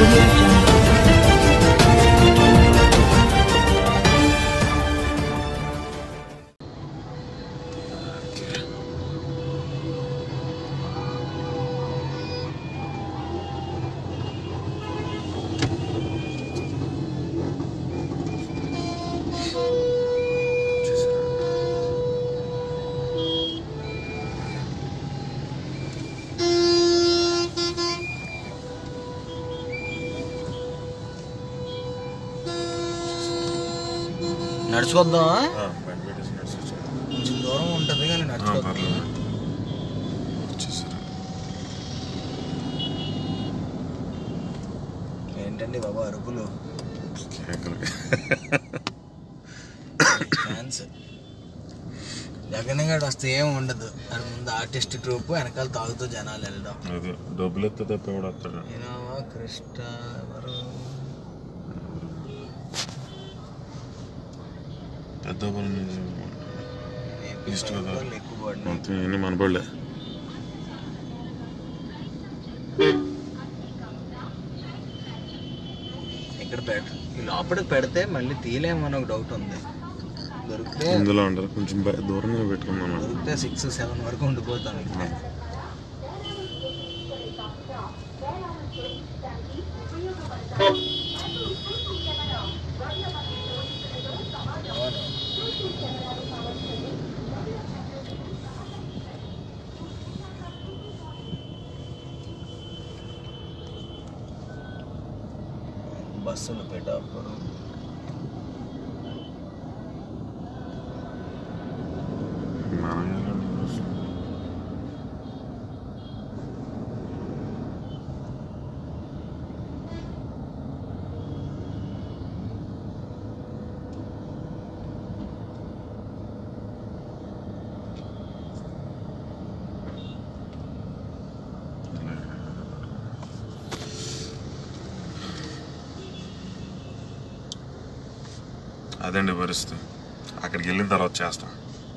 Audio Jungle. నడుచుకొద్దామా? కొంచెం దూరం ఉంటుంది కానీ నడుచుకొద్దాం. ఏంటండి బాబా అరుపులు? ఛాన్స్ జగన్ గారు వస్తే ఏం ఉండదు. దాని ముందు ఆర్టిస్ట్ ట్రూప్, వెనకాల తాగుతూ జనాలు వెళ్ళడం. డబ్బులు ఎత్తే తప్ప ఎవడొస్తాడు? ఇనోవా కృష్ణ ఎవరు పెద్ద ఎక్కువ మనపడలే. ఇక్కడ లోపలికి పెడితే మళ్ళీ తీయలేమని ఒక డౌట్ ఉంది. దొరికితే ఇందులో ఉంటారు, కొంచెం దూరంగా పెట్టుకున్నాను. దొరికితే 6-7 వరకు ఉండిపోతాం ఇక్కడ. బస్సులు పెట్టారు. అదండి పరిస్థితి. అక్కడికి వెళ్ళిన తర్వాత చేస్తాం.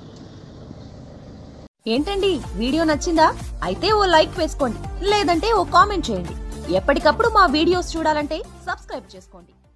ఏంటండి వీడియో నచ్చిందా? అయితే ఓ లైక్ వేసుకోండి, లేదంటే ఓ కామెంట్ చేయండి. ఎప్పటికప్పుడు మా వీడియోస్ చూడాలంటే సబ్స్క్రైబ్ చేసుకోండి.